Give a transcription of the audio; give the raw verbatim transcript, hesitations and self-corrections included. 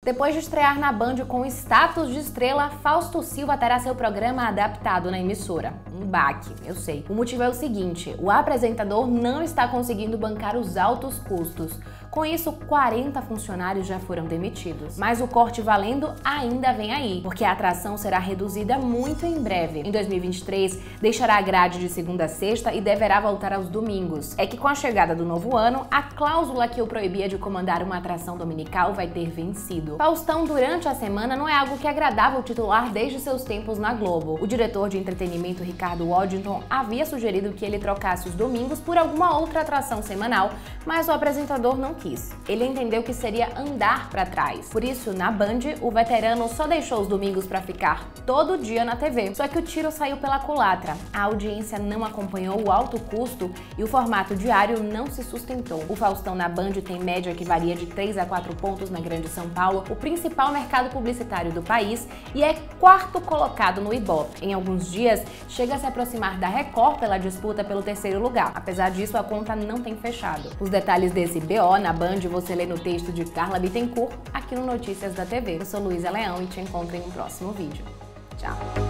Depois de estrear na Band com status de estrela, Fausto Silva terá seu programa adaptado na emissora. Um baque, eu sei. O motivo é o seguinte: o apresentador não está conseguindo bancar os altos custos. Com isso, quarenta funcionários já foram demitidos. Mas o corte valendo ainda vem aí, porque a atração será reduzida muito em breve. Em dois mil e vinte e três, deixará a grade de segunda a sexta e deverá voltar aos domingos. É que com a chegada do novo ano, a cláusula que o proibia de comandar uma atração dominical vai ter vencido. Faustão durante a semana não é algo que agradava o titular desde seus tempos na Globo. O diretor de entretenimento Ricardo Waddington havia sugerido que ele trocasse os domingos por alguma outra atração semanal, mas o apresentador não quis. Ele entendeu que seria andar para trás. Por isso, na Band, o veterano só deixou os domingos para ficar todo dia na T V. Só que o tiro saiu pela culatra. A audiência não acompanhou o alto custo e o formato diário não se sustentou. O Faustão na Band tem média que varia de três a quatro pontos na Grande São Paulo, o principal mercado publicitário do país, e é quarto colocado no Ibope. Em alguns dias, chega a se aproximar da Record pela disputa pelo terceiro lugar. Apesar disso, a conta não tem fechado. Os detalhes desse B O na Band você lê no texto de Carla Bittencourt aqui no Notícias da T V. Eu sou Luísa Leão e te encontro em um próximo vídeo. Tchau!